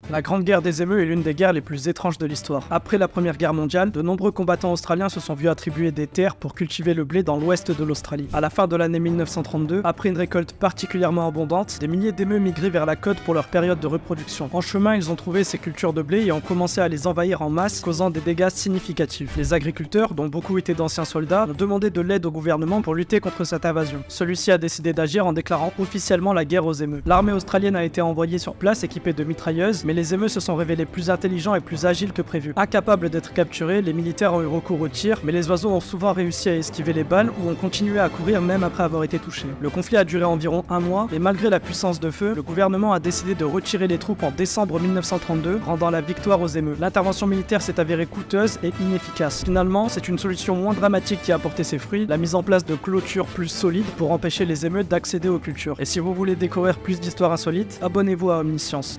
La Grande Guerre des émeus est l'une des guerres les plus étranges de l'histoire. Après la Première Guerre mondiale, de nombreux combattants australiens se sont vus attribuer des terres pour cultiver le blé dans l'ouest de l'Australie. À la fin de l'année 1932, après une récolte particulièrement abondante, des milliers d'émeus migraient vers la côte pour leur période de reproduction. En chemin, ils ont trouvé ces cultures de blé et ont commencé à les envahir en masse, causant des dégâts significatifs. Les agriculteurs, dont beaucoup étaient d'anciens soldats, ont demandé de l'aide au gouvernement pour lutter contre cette invasion. Celui-ci a décidé d'agir en déclarant officiellement la guerre aux émeus. L'armée australienne a été envoyée sur place équipée de mitrailleuses, mais les émeus se sont révélés plus intelligents et plus agiles que prévu. Incapables d'être capturés, les militaires ont eu recours au tir, mais les oiseaux ont souvent réussi à esquiver les balles ou ont continué à courir même après avoir été touchés. Le conflit a duré environ un mois, et malgré la puissance de feu, le gouvernement a décidé de retirer les troupes en décembre 1932, rendant la victoire aux émeus. L'intervention militaire s'est avérée coûteuse et inefficace. Finalement, c'est une solution moins dramatique qui a porté ses fruits, la mise en place de clôtures plus solides pour empêcher les émeutes d'accéder aux cultures. Et si vous voulez découvrir plus d'histoires insolites, abonnez-vous à Omniscience.